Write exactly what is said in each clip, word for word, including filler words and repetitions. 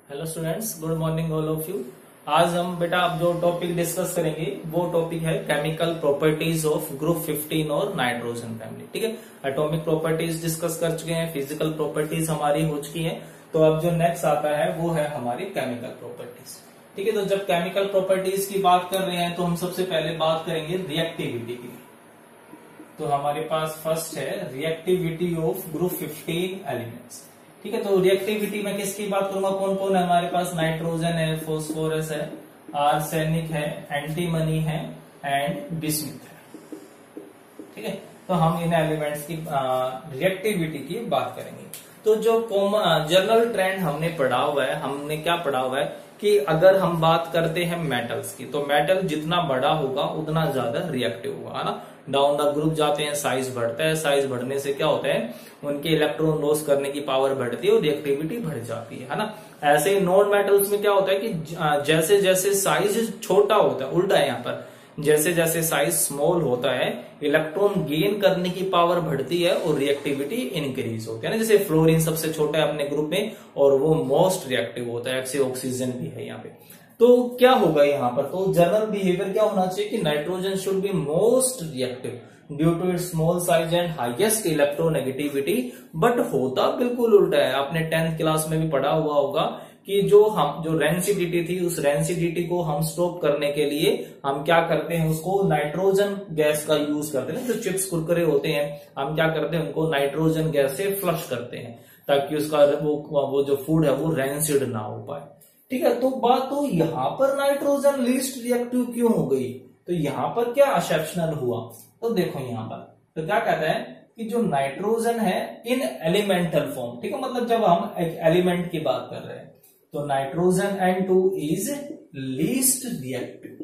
Hello students, good morning all of you. आज हम बेटा अब जो टॉपिक डिस्कस करेंगे वो टॉपिक है chemical properties of group fifteen और नाइट्रोजन फैमिली। ठीक है, एटॉमिक प्रॉपर्टीज डिस्कस कर चुके हैं, फिजिकल प्रॉपर्टीज हमारी हो चुकी हैं। तो अब जो नेक्स्ट आता है वो है हमारी केमिकल प्रॉपर्टीज। ठीक है, तो जब केमिकल प्रॉपर्टीज की बात कर रहे हैं तो हम सबसे पहले बात करेंगे रिएक्टिविटी की। तो हमारे पास फर्स्ट है reactivity of group fifteen elements. ठीक है, तो रिएक्टिविटी में किसकी बात करूंगा, कौन कौन है हमारे पास, नाइट्रोजन है, फास्फोरस है, आर्सेनिक है, एंटीमनी है एंड बिस्मुथ है। ठीक है, तो हम इन एलिमेंट्स की रिएक्टिविटी की बात करेंगे। तो जो कॉमन जनरल ट्रेंड हमने पढ़ा हुआ है, हमने क्या पढ़ा हुआ है कि अगर हम बात करते हैं मेटल्स की, तो मेटल जितना बड़ा होगा उतना ज्यादा रिएक्टिव होगा, है ना। डाउन द ग्रुप जाते हैं, साइज बढ़ता है, साइज बढ़ने से क्या होता है, उनके इलेक्ट्रॉन लॉस करने की पावर बढ़ती है और रिएक्टिविटी बढ़ जाती है, है ना। ऐसे ही नॉन मेटल्स में क्या होता है कि जैसे जैसे साइज छोटा होता है, उल्टा है यहाँ पर, जैसे जैसे साइज स्मॉल होता है इलेक्ट्रॉन गेन करने की पावर बढ़ती है और रिएक्टिविटी इंक्रीज होती है ना। जैसे फ्लोरीन सबसे छोटा है अपने ग्रुप में और वो मोस्ट रिएक्टिव होता है, एक्से ऑक्सीजन भी है यहाँ पे। तो क्या होगा यहाँ पर, तो जनरल बिहेवियर क्या होना चाहिए कि nitrogen should be most reactive due to its small size and highest electronegativity. But होता बिल्कुल उल्टा है। आपने टेंथ क्लास में भी पढ़ा हुआ होगा कि जो हम जो रेंसिडिटी थी, उस रेंसिडिटी को हम स्टॉप करने के लिए हम क्या करते हैं, उसको नाइट्रोजन गैस का यूज करते हैं। जो चिप्स कुरकुरे होते हैं, हम क्या करते हैं, उनको नाइट्रोजन गैस से फ्लश करते हैं ताकि उसका वो वो जो फूड है वो रेंसिड ना हो पाए। ठीक है, तो बात तो यहाँ पर नाइट्रोजन लीस्ट रिएक्टिव क्यों हो गई, तो यहाँ पर क्या एक्सेप्शनल हुआ, तो देखो यहाँ पर तो क्या कहता है कि जो नाइट्रोजन है इन एलिमेंटल फॉर्म, ठीक है, मतलब जब हम एक एलिमेंट की बात कर रहे हैं तो nitrogen N two is least reactive.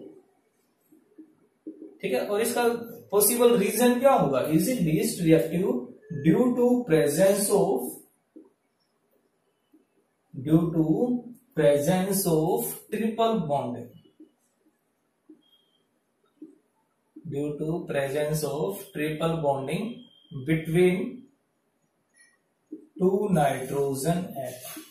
ठीक है, और इसका पॉसिबल रीजन क्या होगा, is it least reactive due to presence of due to presence of triple bonding due to presence of triple bonding between two nitrogen atom.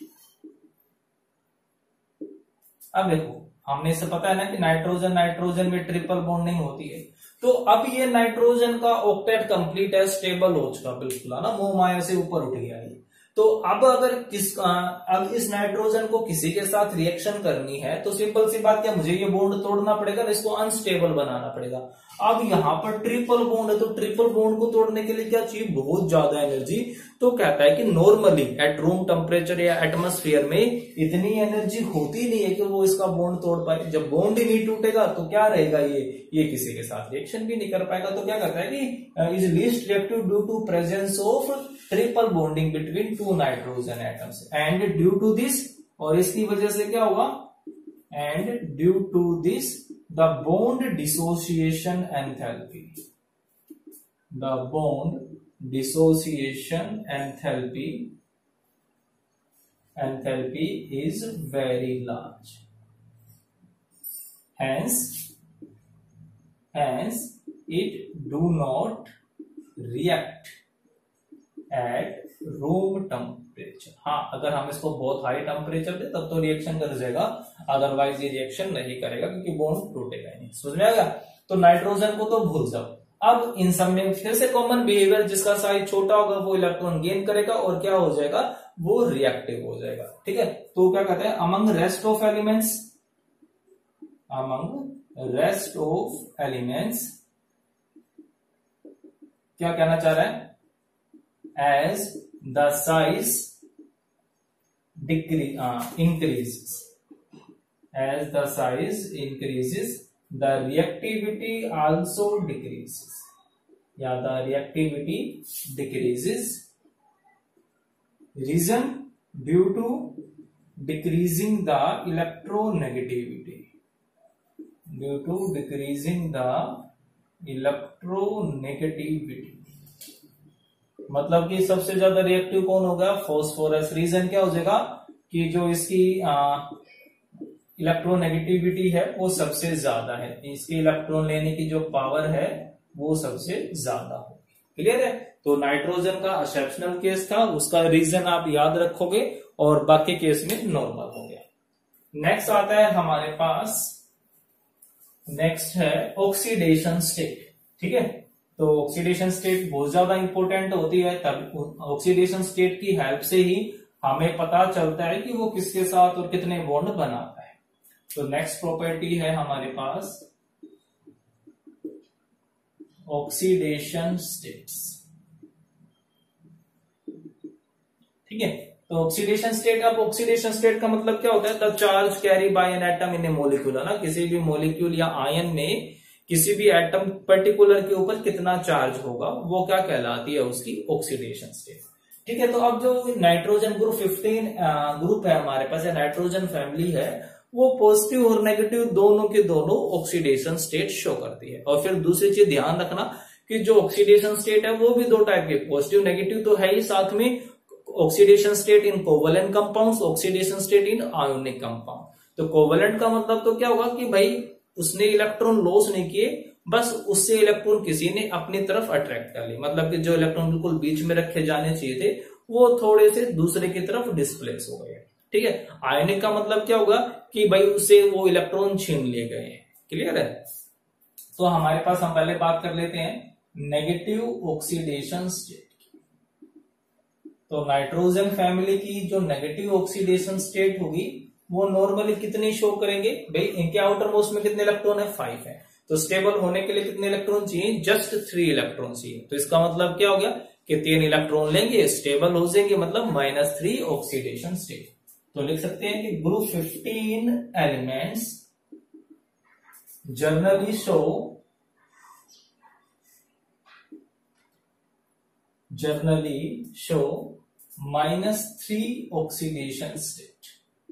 अब देखो, हमने से पता है ना कि नाइट्रोजन नाइट्रोजन में ट्रिपल बॉन्डिंग होती है। तो अब ये नाइट्रोजन का ऑक्टेट कंप्लीट है, स्टेबल हो चुका बिल्कुल, है ना, मोह माया से ऊपर उठ गया है। तो अब अगर किस अब इस नाइट्रोजन को किसी के साथ रिएक्शन करनी है तो सिंपल सी बात क्या, मुझे ये बॉन्ड तोड़ना पड़ेगा, इसको अनस्टेबल बनाना पड़ेगा। अब यहाँ पर ट्रिपल बॉन्ड है, तो ट्रिपल बॉन्ड को तोड़ने के लिए क्या चाहिए, बहुत ज्यादा एनर्जी। तो कहता है कि नॉर्मली एट रूम टेम्परेचर या एटमॉस्फेयर में इतनी एनर्जी होती नहीं है कि वो इसका बॉन्ड तोड़ पाए। जब बॉन्ड ही नहीं टूटेगा तो क्या रहेगा, ये ये किसी के साथ रिएक्शन भी नहीं कर पाएगा। तो क्या कहता है कि is least reactive due to presence of triple bonding between two nitrogen atoms and due to this, और इसकी वजह से क्या होगा, and due to this the bond dissociation enthalpy the bond dissociation enthalpy enthalpy is very large. Hence, hence it do not react at room temperature. हाँ, अगर हम इसको बहुत हाई टेम्परेचर दे तब तो रिएक्शन कर जाएगा, अदरवाइज ये रिएक्शन नहीं करेगा क्योंकि बॉन्ड टूटेगा नहीं। समझ में आएगा। तो नाइट्रोजन को तो भूल जाओ। अब इन सब में फिर से कॉमन बिहेवियर, जिसका साइज छोटा होगा वो इलेक्ट्रॉन गेन करेगा और क्या हो जाएगा, वो रिएक्टिव हो जाएगा। ठीक है, तो क्या कहते हैं, among rest of elements among rest of elements क्या कहना चाह रहा है, as the size decrease increases as the size increases the reactivity also decreases, yeah, the reactivity decreases. Reason, due to decreasing the electronegativity due to decreasing the electronegativity। मतलब कि सबसे ज्यादा reactive कौन होगा, फास्फोरस। रीजन क्या हो जाएगा कि जो इसकी आ, इलेक्ट्रोनेगेटिविटी है वो सबसे ज्यादा है, इसके इलेक्ट्रॉन लेने की जो पावर है वो सबसे ज्यादा होगी। क्लियर है। तो नाइट्रोजन का एक्सेप्शनल केस था, उसका रीजन आप याद रखोगे और बाकी केस में नॉर्मल हो गया। नेक्स्ट आता है हमारे पास, नेक्स्ट है ऑक्सीडेशन स्टेट। ठीक है, तो ऑक्सीडेशन स्टेट बहुत ज्यादा इंपॉर्टेंट होती है, तब ऑक्सीडेशन स्टेट की हेल्प से ही हमें पता चलता है कि वो किसके साथ और कितने बॉन्ड बनाता है। तो नेक्स्ट प्रॉपर्टी है हमारे पास ऑक्सीडेशन स्टेट्स। ठीक है, तो ऑक्सीडेशन स्टेट, अब ऑक्सीडेशन स्टेट का मतलब क्या होता है, the charge carry by an atom in a molecule, है ना, किसी भी मॉलिक्यूल या आयन में किसी भी एटम पर्टिकुलर के ऊपर कितना चार्ज होगा, वो क्या कहलाती है, उसकी ऑक्सीडेशन स्टेट। ठीक है, तो अब जो नाइट्रोजन ग्रुप फिफ्टीन ग्रुप है हमारे पास, या नाइट्रोजन फैमिली है, वो पॉजिटिव और नेगेटिव दोनों के दोनों ऑक्सीडेशन स्टेट शो करती है। और फिर दूसरी चीज ध्यान रखना कि जो ऑक्सीडेशन स्टेट है वो भी दो टाइप के, पॉजिटिव नेगेटिव तो है ही, साथ में oxidation state in covalent compounds, oxidation state in ionic compound. तो कोवलेंट का मतलब तो क्या होगा कि भाई उसने इलेक्ट्रॉन लॉस नहीं किए, बस उससे इलेक्ट्रॉन किसी ने अपनी तरफ अट्रैक्ट कर ली, मतलब कि जो इलेक्ट्रॉन बिल्कुल बीच में रखे जाने चाहिए थे वो थोड़े से दूसरे की तरफ डिस्प्लेस हो गए। ठीक है, आयनिक का मतलब क्या होगा कि भाई उससे वो इलेक्ट्रॉन छीन लिए गए हैं। क्लियर है, तो हमारे पास हम पहले बात कर लेते हैं नेगेटिव ऑक्सीडेशन स्टेट। तो नाइट्रोजन फैमिली की जो नेगेटिव ऑक्सीडेशन स्टेट होगी वो नॉर्मली कितनी शो करेंगे, भाई इनके आउटर मोस्ट में कितने इलेक्ट्रॉन है, फाइव है, तो स्टेबल होने के लिए कितने इलेक्ट्रॉन चाहिए, जस्ट थ्री इलेक्ट्रॉन चाहिए। तो इसका मतलब क्या हो गया कि तीन इलेक्ट्रॉन लेंगे, स्टेबल हो जाएंगे, मतलब माइनस थ्री ऑक्सीडेशन स्टेट। तो लिख सकते हैं कि group fifteen elements generally show generally show minus three oxidation state,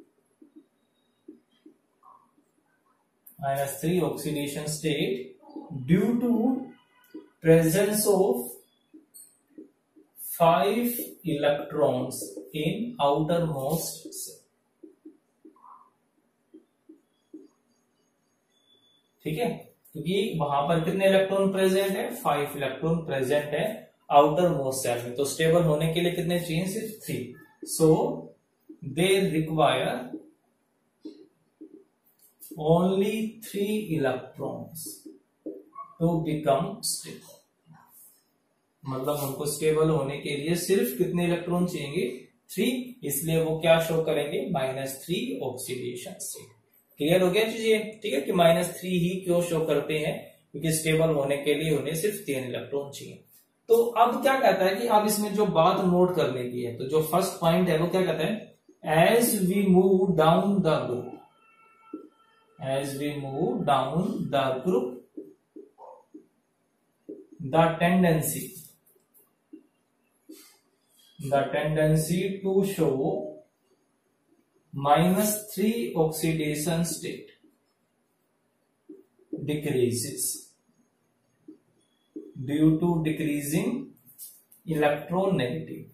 minus three oxidation state due to presence of five electrons in outermost cell। ठीक है, क्योंकि वहां पर कितने इलेक्ट्रॉन प्रेजेंट है, फाइव इलेक्ट्रॉन प्रेजेंट है आउटर मोस्ट सेल में, तो स्टेबल होने के लिए कितने चाहिए, सिर्फ three. So they require only three electrons to become stable, मतलब हमको स्टेबल होने के लिए सिर्फ कितने इलेक्ट्रॉन चाहिए, थ्री, इसलिए वो क्या शो करेंगे, minus three oxidation state. Clear हो गया चीजें। ठीक है, कि माइनस थ्री ही क्यों शो करते हैं, क्योंकि स्टेबल होने के लिए उन्हें सिर्फ तीन इलेक्ट्रॉन चाहिए। तो अब क्या कहता है कि अब इसमें जो बात नोट करने की है, तो जो फर्स्ट पॉइंट है वो क्या कहता है, as we move down the group, as we move down the group, the tendency the tendency to show minus three oxidation state decreases due to decreasing electronegativity।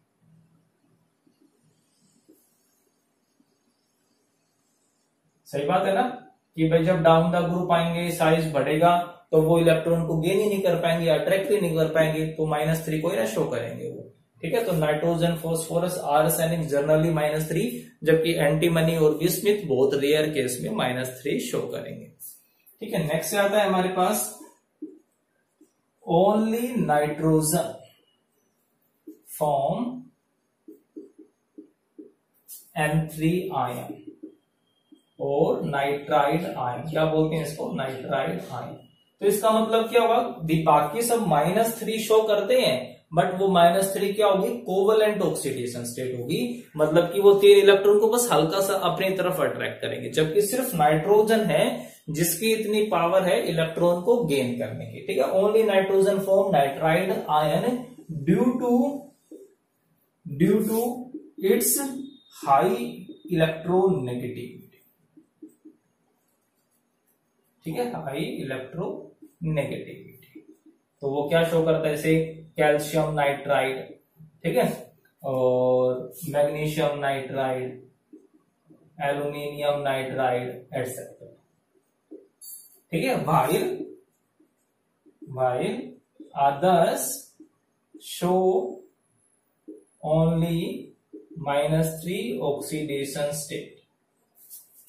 सही बात है ना, कि भाई जब डाउन द ग्रुप आएंगे, साइज बढ़ेगा, तो वो इलेक्ट्रॉन को गेन ही नहीं कर पाएंगे, अट्रैक्ट ही नहीं कर पाएंगे, तो माइनस थ्री को ही ना शो करेंगे वो। ठीक है, तो nitrogen, phosphorus, arsenic generally minus three, जबकि एंटीमनी और बिस्मिथ बहुत रेयर केस में माइनस थ्री शो करेंगे। ठीक है, नेक्स्ट से आता है हमारे पास only nitrogen form N three ion और नाइट्राइड आयन, क्या बोलते हैं इसको, नाइट्राइड आयन। तो इसका मतलब क्या होगा, बाकी सब माइनस थ्री शो करते हैं, बट वो माइनस थ्री क्या होगी, कोवलेंट ऑक्सीडेशन स्टेट होगी, मतलब कि वो तीन इलेक्ट्रॉन को बस हल्का सा अपनी तरफ अट्रैक्ट करेंगे, जबकि सिर्फ नाइट्रोजन है जिसकी इतनी पावर है इलेक्ट्रॉन को गेन करने की। ठीक है, only nitrogen form nitride ion due to due to its high electronegativity. ठीक है, हाई इलेक्ट्रोनेगेटिविटी, तो वो क्या शो करता है, जैसे कैल्शियम नाइट्राइड, ठीक है, और magnesium nitride, aluminium nitride etcetera. ठीक है, while while others show only minus three oxidation state.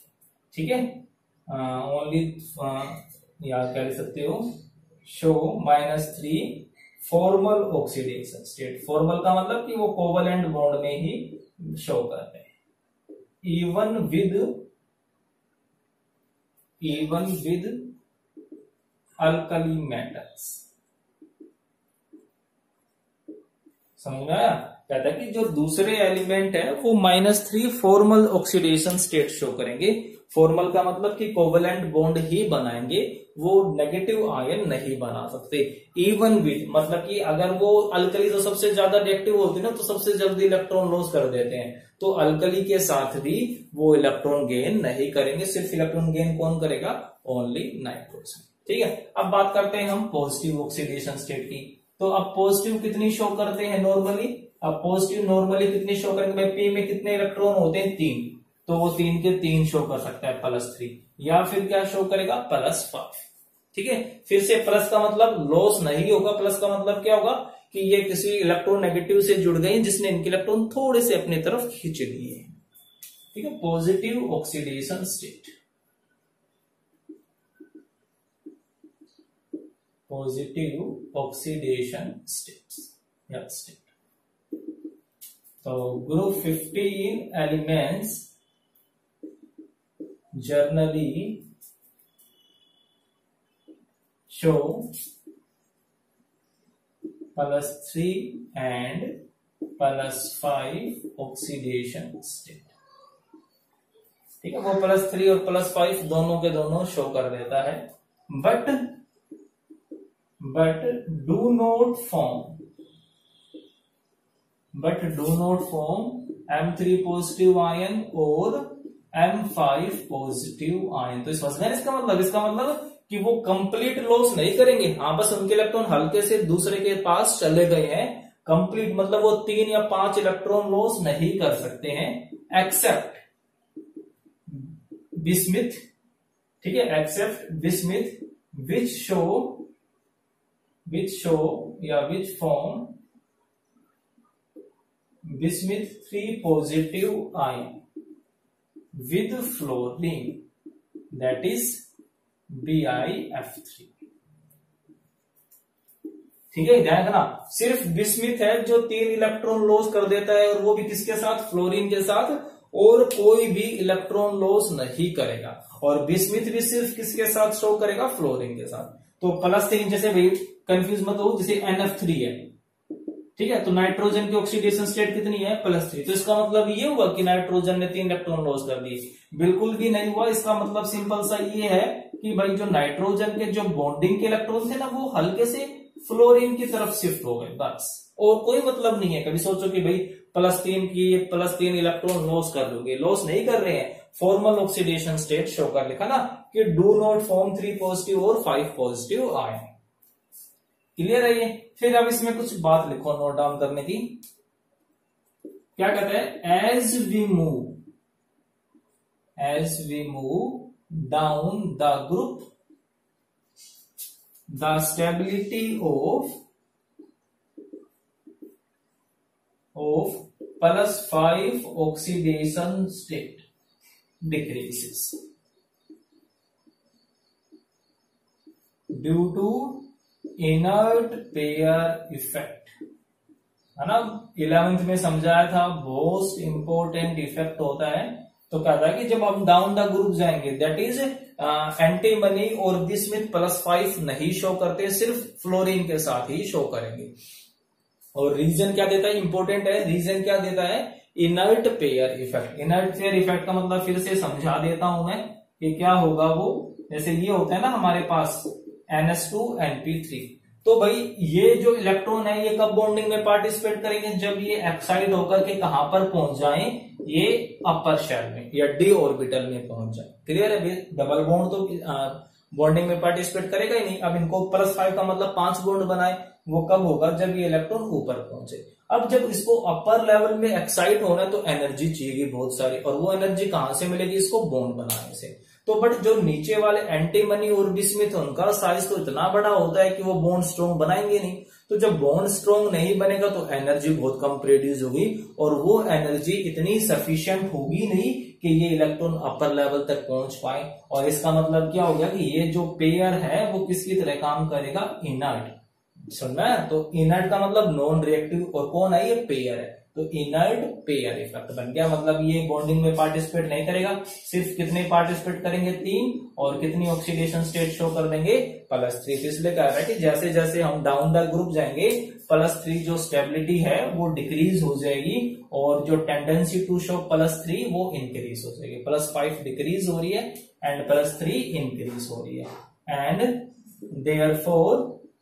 ठीक है, ओनली या कह लिख सकते हो show minus three formal oxidation state. Formal का मतलब कि वो कोवलेंट बॉन्ड में ही शो करते हैं। Even with even with alkali metals, समझ में आया? कहता है कि जो दूसरे एलिमेंट है वो minus three formal oxidation state show करेंगे। फॉर्मल का मतलब कि कोवलेंट बॉन्ड ही बनाएंगे, वो नेगेटिव आयन नहीं बना सकते। इवन विद मतलब कि अगर वो अल्कली तो सबसे ज्यादा रिएक्टिव होती है ना, तो सबसे जल्दी इलेक्ट्रॉन लॉस कर देते हैं, तो अल्कली के साथ भी वो इलेक्ट्रॉन गेन नहीं करेंगे। सिर्फ इलेक्ट्रॉन गेन कौन करेगा? Only nitrogen. ठीक है, अब बात करते हैं हम पॉजिटिव ऑक्सीडेशन स्टेट की। तो अब पॉजिटिव कितनी शो करते हैं नॉर्मली? अब पॉजिटिव नॉर्मली कितनी शो करेंगे? भाई पी में कितने इलेक्ट्रॉन होते हैं? तीन, तो वो तीन के तीन शो कर सकता है प्लस थ्री, या फिर क्या शो करेगा? Plus five. ठीक है, फिर से प्लस का मतलब लॉस नहीं होगा, प्लस का मतलब क्या होगा कि ये किसी इलेक्ट्रोनेगेटिव से जुड़ गए जिसने इनके इलेक्ट्रॉन थोड़े से अपनी तरफ खींच लिए। ठीक है, positive oxidation state, positive oxidation state या स्टेट। तो group fifteen elements generally show plus three and plus five oxidation state। ठीक है, वो प्लस थ्री और प्लस फाइव दोनों के दोनों शो कर देता है, but but do not form but do not form M three positive ion और एम फाइव पॉजिटिव आयन। तो समझ गए इसका मतलब? इसका मतलब कि वो कंप्लीट लॉस नहीं करेंगे। हाँ, बस उनके इलेक्ट्रॉन हल्के से दूसरे के पास चले गए हैं, कंप्लीट मतलब वो तीन या पांच इलेक्ट्रॉन लॉस नहीं कर सकते हैं, एक्सेप्ट बिस्मिथ। ठीक है, except bismuth which show which show या which form bismuth three positive ion with fluorine, that is B I F three. ठीक है, ध्यान रखना, सिर्फ बिस्मिथ है जो तीन इलेक्ट्रॉन लॉस कर देता है, और वो भी किसके साथ? फ्लोरीन के साथ, और कोई भी इलेक्ट्रॉन लॉस नहीं करेगा। और बिस्मिथ भी सिर्फ किसके साथ शो करेगा? फ्लोरीन के साथ। तो प्लस तीन, जैसे भाई कंफ्यूज मत हो, जैसे एन एफ थ्री है, ठीक है, तो नाइट्रोजन की ऑक्सीडेशन स्टेट कितनी है? Plus three. तो इसका मतलब ये हुआ कि नाइट्रोजन ने तीन इलेक्ट्रॉन लॉस कर दिए? बिल्कुल भी नहीं हुआ। इसका मतलब सिंपल सा ये है कि भाई जो नाइट्रोजन के जो बॉन्डिंग के इलेक्ट्रॉन थे ना, वो हल्के से फ्लोरीन की तरफ शिफ्ट हो गए, बस, और कोई मतलब नहीं है। कभी सोचो कि भाई प्लस तीन की प्लस तीन इलेक्ट्रॉन लॉस कर दोगे, लॉस नहीं कर रहे हैं। फॉर्मल ऑक्सीडेशन स्टेट शो कर लिखा ना कि do not form three positive और फाइव पॉजिटिव आयन। क्लियर है ये? फिर अब इसमें कुछ बात लिखो नोट डाउन करने की। क्या कहते हैं? As we move as we move down the group, the stability of of plus five oxidation state decreases due to inert pair effect, है ना? इलेवेंथ में समझाया था, मोस्ट इंपोर्टेंट इफेक्ट होता है। तो कहता है कि जब हम डाउन द ग्रुप जाएंगे, दैट इज एंटीमनी और बिस्मिथ प्लस फाइव नहीं शो करते, सिर्फ फ्लोरीन के साथ ही शो करेंगे। और रीजन क्या देता है? इंपोर्टेंट है, रीजन क्या देता है? Inert pair effect. Inert pair effect का मतलब फिर से समझा देता हूं मैं कि क्या होगा वो। जैसे ये होता है ना हमारे पास N S two N P three, तो भाई ये जो इलेक्ट्रॉन है ये कब बॉन्डिंग में पार्टिसिपेट करेंगे? जब ये एक्साइड होकर के कहां पर पहुंच जाएं? ये अपर शेल में या डी ऑर्बिटल में पहुंच जाए। क्लियर है? डबल बॉन्ड तो बॉन्डिंग में पार्टिसिपेट करेगा ही नहीं। अब इनको प्लस फाइव का मतलब पांच बॉन्ड बनाए, वो कब होगा? जब ये इलेक्ट्रॉन ऊपर पहुंचे। अब जब इसको अपर लेवल में एक्साइट होना है तो एनर्जी चाहिए बहुत सारी, और वो एनर्जी कहां से मिलेगी? इसको बॉन्ड बनाने से। तो बट जो नीचे वाले एंटीमनी और बिस्मिथ, उनका साइज तो इतना बड़ा होता है कि वो बॉन्ड स्ट्रॉन्ग बनाएंगे नहीं। तो जब बॉन्ड स्ट्रॉन्ग नहीं बनेगा तो एनर्जी बहुत कम प्रोड्यूस होगी और वो एनर्जी इतनी सफिशिएंट होगी नहीं कि ये इलेक्ट्रॉन अपर लेवल तक पहुंच पाए। और इसका मतलब क्या हो गया कि ये जो पेयर है वो किसकी तरह काम करेगा, इनर्ट। सुनना है, तो इनर्ट का मतलब नॉन रिएक्टिव, और कौन है, ये पेयर है, तो इनर्ट पेयर इफेक्ट बन गया। मतलब ये बॉन्डिंग में पार्टिसिपेट नहीं करेगा, सिर्फ कितने पार्टिसिपेट करेंगे, तीन, और कितनी ऑक्सीडेशन स्टेट शो कर देंगे, प्लस थ्री। तो इसलिए कह रहा है कि जैसे जैसे हम डाउन द ग्रुप जाएंगे प्लस थ्री जो स्टेबिलिटी है वो डिक्रीज हो जाएगी और जो tendency to show plus three वो इंक्रीज हो जाएगी। प्लस फाइव डिक्रीज हो रही है एंड प्लस थ्री इंक्रीज हो रही है and therefore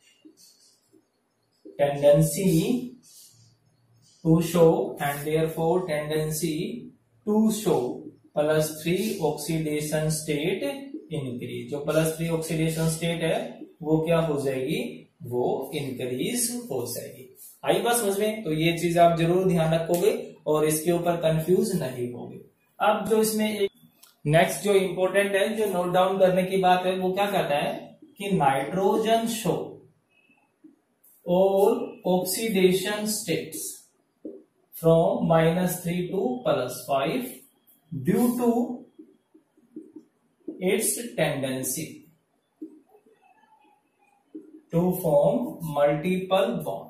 tendency to show and therefore tendency to show plus three oxidation state increase। जो plus three oxidation state है वो क्या हो जाएगी, वो increase हो जाएगी। आई बात समझ में? तो ये चीज आप जरूर ध्यान रखोगे और इसके ऊपर कंफ्यूज नहीं होगे। अब जो इसमें एक नेक्स्ट जो इंपॉर्टेंट है, जो नोट डाउन करने की बात है, वो क्या कहता है कि nitrogen show all oxidation states from minus three to plus five due to its tendency to form multiple bond।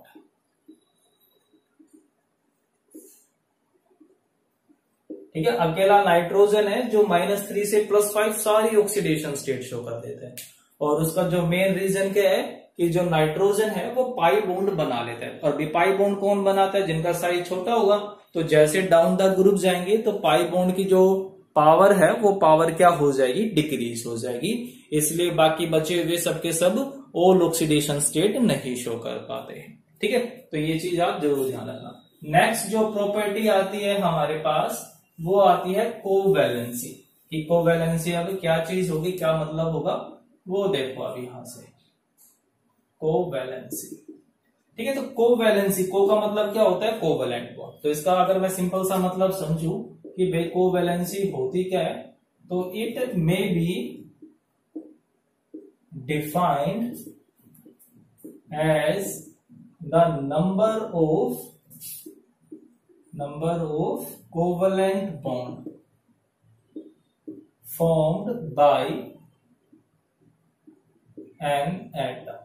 ठीक है, अकेला नाइट्रोजन है जो माइनस थ्री से प्लस फाइव सारी ऑक्सीडेशन स्टेट शो कर देते हैं। और उसका जो मेन रीजन क्या है कि जो नाइट्रोजन है वो पाई बॉन्ड बना लेता है। और पाई बॉन्ड कौन बनाता है, जिनका साइज छोटा होगा। तो जैसे डाउन द ग्रुप जाएंगे तो पाई बॉन्ड की जो पावर है वो पावर क्या हो जाएगी, डिक्रीज हो जाएगी। इसलिए बाकी बचे हुए सबके सब ऑल ऑक्सीडेशन स्टेट नहीं शो कर पाते हैं। ठीक है, तो ये चीज आप जरूर ध्यान रखना। नेक्स्ट जो प्रॉपर्टी आती है हमारे पास वो आती है कोवैलेंसी। कि कोवैलेंसी अब क्या चीज होगी, क्या मतलब होगा वो देखो अब यहां से। कोवैलेंसी, ठीक है, तो कोवैलेंसी, को का मतलब क्या होता है, कोवैलेंट बॉन्ड। तो इसका अगर मैं सिंपल सा मतलब समझूं कि भाई कोवैलेंसी होती क्या है, तो it may be defined as the number of number of covalent bond formed by an atom.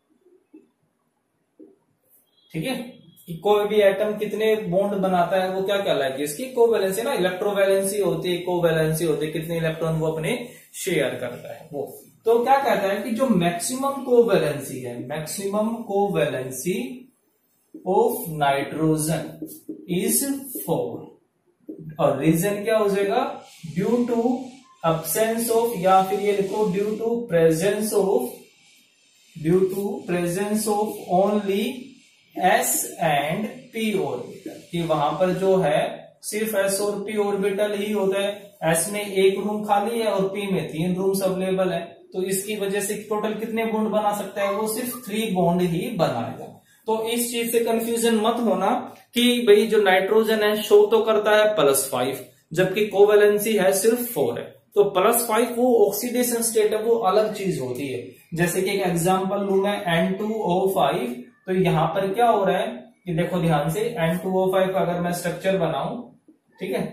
ठीक है, कोई भी एटम कितने बॉन्ड बनाता है वो क्या कहलाएगी, इसकी कोवैलेंसी ना। इलेक्ट्रोवैलेंसी होती है, कोवैलेंसी होती है, कितने इलेक्ट्रॉन वो अपने शेयर करता है वो। तो क्या कहता है कि जो मैक्सिमम कोवैलेंसी है, maximum covalency of nitrogen is four. और रीजन क्या हो जाएगा, ड्यू टू अब्सेंस ऑफ, या फिर ये लिखो due to presence of due to presence of only S and P orbital. कि वहां पर जो है सिर्फ एस और पी ऑर्बिटल ही होता है। एस में एक रूम खाली है और पी में तीन रूम्स अवेलेबल है। तो इसकी वजह से टोटल कितने बॉन्ड बना सकता है, वो सिर्फ थ्री बॉन्ड ही बनाएगा। तो इस चीज से कंफ्यूजन मत होना कि भाई जो नाइट्रोजन है शो तो करता है प्लस फाइव, जबकि कोवैलेंसी है सिर्फ फोर है। तो प्लस फाइव वो ऑक्सीडेशन स्टेट है, वो अलग चीज होती है। जैसे कि एक एग्जांपल लू मैं एन टू ओ फाइव, तो यहां पर क्या हो रहा है कि देखो ध्यान से, एन टू ओ फाइव का अगर मैं स्ट्रक्चर बनाऊं, ठीक है,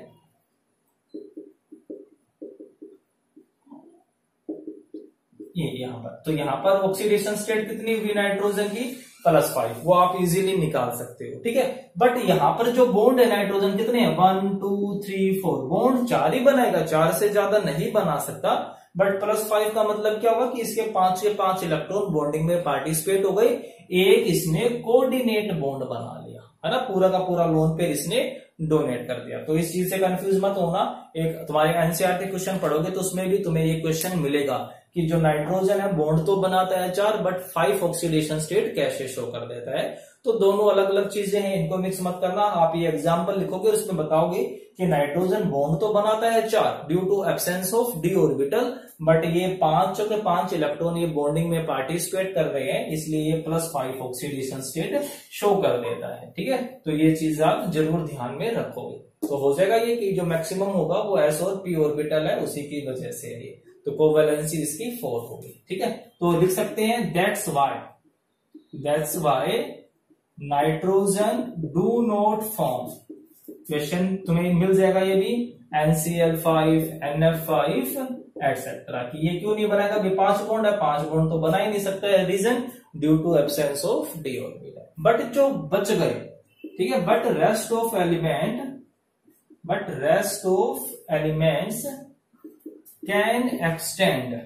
ये यहां पर, तो यहां पर ऑक्सीडेशन स्टेट कितनी हुई नाइट्रोजन की, प्लस फाइव, वो आप इजीली निकाल सकते हो। ठीक है, बट यहां पर जो बॉन्ड है नाइट्रोजन कितने हैं, one two three four, bond चार ही बनाएगा, चार से ज्यादा नहीं बना सकता। बट प्लस फाइव का मतलब क्या होगा कि इसके पांच के पांच इलेक्ट्रॉन बॉन्डिंग में पार्टिसिपेट हो गए, एक इसने कोऑर्डिनेट बॉन्ड बना लिया, है ना, पूरा का पूरा लोन पेयर इसने डोनेट कर दिया। तो इस चीज से कंफ्यूज मत होना। एक तुम्हारे एनसीईआरटी क्वेश्चन पढ़ोगे तो उसमें भी तुम्हें ये क्वेश्चन मिलेगा कि जो नाइट्रोजन है बॉन्ड तो बनाता है चार, बट फाइव ऑक्सीडेशन स्टेट कैसे शो कर देता है। तो दोनों अलग अलग चीजें हैं, इनको मिक्स मत करना। आप ये एग्जांपल लिखोगे और उसमें बताओगे कि नाइट्रोजन बॉन्ड तो बनाता है चार due to absence of D orbital, but ये पांच के पांच इलेक्ट्रॉन ये बॉन्डिंग में पार्टिसिपेट कर रहे हैं, इसलिए ये plus five oxidation state show कर देता है। ठीक है, तो ये चीज आप जरूर ध्यान में रखोगे। तो हो जाएगा ये कि जो मैक्सिमम होगा वो एस और पी ऑर्बिटल है, उसी की वजह से ये, तो कोवैलेंसी इसकी फोर होगी। ठीक है, तो लिख सकते हैं that's why that's why nitrogen do not form. Question तुम्हें मिल जाएगा ये भी, N C L five, N F five etcetera, कि ये क्यों नहीं बनाएगा, भी पांच बॉन्ड है, पांच बॉन्ड तो बना ही नहीं सकता है। Reason due to absence of D orbital. But जो बच गए, ठीक है, but rest of element but rest of elements can extend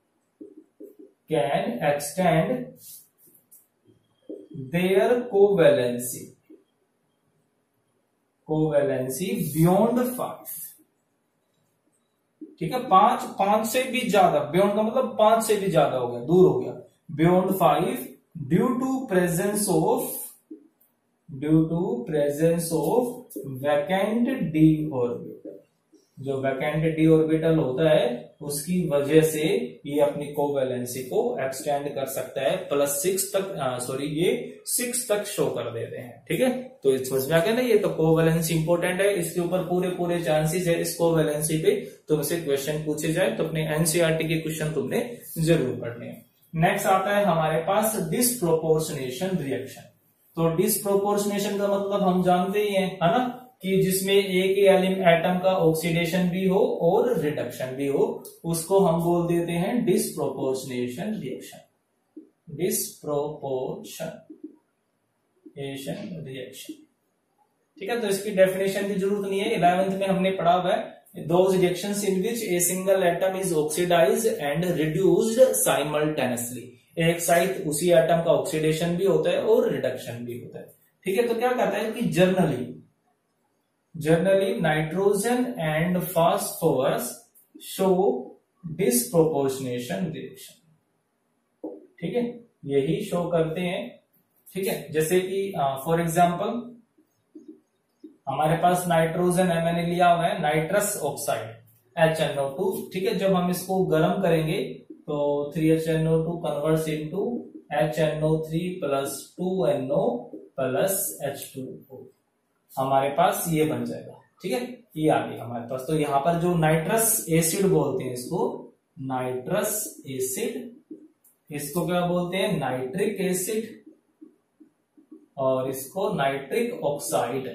can extend their covalency covalency beyond five. ठीक है, पांच पांच से भी ज्यादा, बियॉन्ड का मतलब पांच से भी ज्यादा हो गया, दूर हो गया, beyond five due to presence of due to presence of vacant D orbital. जो वैकेंट डी ऑर्बिटल होता है उसकी वजह से ये अपनी कोवैलेंसी को एक्सटेंड कर सकता है, प्लस सिक्स तक, सॉरी ये सिक्स तक शो कर देते हैं। ठीक है, तो समझ में आ गया ना, ये तो कोवैलेंसी इंपॉर्टेंट है, इसके ऊपर पूरे पूरे चांसेस है इस कोवैलेंसी पे तुमसे क्वेश्चन पूछे जाए, तो अपने एनसीईआरटी के क्वेश्चन तुमने जरूर पढ़ने हैं। नेक्स्ट आता है हमारे पास डिसप्रोपोर्शनेशन रिएक्शन। तो डिसप्रोपोर्शनेशन का मतलब हम जानते ही हैं, है ना, कि जिसमें एक ही एटम का ऑक्सीडेशन भी हो और रिडक्शन भी हो, उसको हम बोल देते हैं डिसप्रोपोर्शनेशन रिएक्शन। डिसप्रोपोर्शनेशन रिएक्शन, ठीक है, तो इसकी डेफिनेशन की जरूरत नहीं है, इलेवेंथ में हमने पढ़ा हुआ है। Those reactions in which a single atom is oxidised and reduced simultaneously. एक साथ उसी एटम का ऑक्सीडेशन भी होता है और रिडक्शन भी होता है। ठीक है, तो क्या कहता है कि generally Generally, nitrogen and phosphorus show disproportionation reaction। ठीक है, यही शो करते हैं। ठीक है, जैसे कि फॉर एग्जांपल हमारे पास नाइट्रोजन है, मैंने लिया हुआ है nitrous oxide H N O two. ठीक है, जब हम इसको गर्म करेंगे तो three H N O two converts into H N O three plus two N O plus H two O, हमारे पास ये बन जाएगा। ठीक है, ये आ गई हमारे पास। तो यहां पर जो नाइट्रस एसिड बोलते हैं इसको नाइट्रस एसिड, इसको क्या बोलते हैं नाइट्रिक एसिड, और इसको नाइट्रिक ऑक्साइड।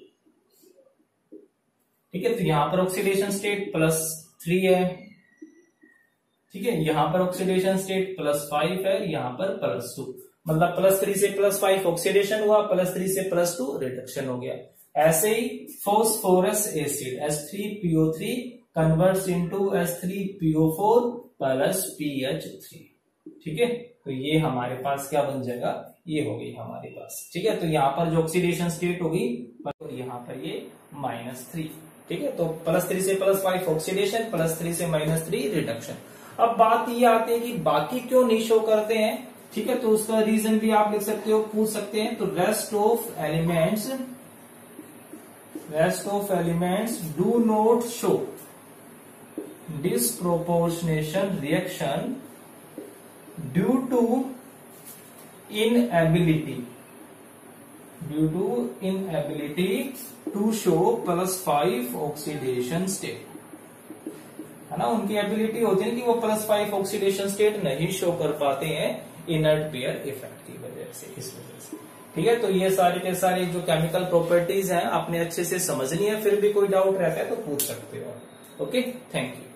ठीक है, तो यहां पर ऑक्सीडेशन स्टेट प्लस थ्री है। ठीक है, यहां पर ऑक्सीडेशन स्टेट प्लस फाइव है, यहां पर प्लस टू, मतलब प्लस थ्री से प्लस फाइव ऑक्सीडेशन हुआ, प्लस थ्री से प्लस टू रिडक्शन हो गया। ऐसे ही phosphorous acid S three P O three converts into S three P O four plus P H three. ठीक है, तो ये हमारे पास क्या बन जाएगा, ये हो गई हमारे पास। ठीक है, तो यहाँ पर जो ऑक्सीडेशन स्टेट होगी, यहाँ पर ये माइनस थ्री। ठीक है, तो प्लस थ्री से plus five oxidation, plus three से माइनस थ्री रिडक्शन। अब बात ये आती है कि बाकी क्यों नहीं शो करते हैं। ठीक है, तो उसका रीजन भी आप लिख सकते हो, पूछ सकते हैं। तो rest of elements rest of elements do not show disproportionation reaction due to inability due to inability to show plus five oxidation state, है ना। उनकी एबिलिटी होती है कि वो प्लस फाइव ऑक्सीडेशन स्टेट नहीं शो कर पाते हैं इनर्ट पेयर इफेक्ट की वजह से, इस वजह से। ठीक है, तो ये सारे के सारे जो केमिकल प्रॉपर्टीज हैं आपने अच्छे से समझनी है, फिर भी कोई डाउट रहता है तो पूछ सकते हो। Okay, thank you.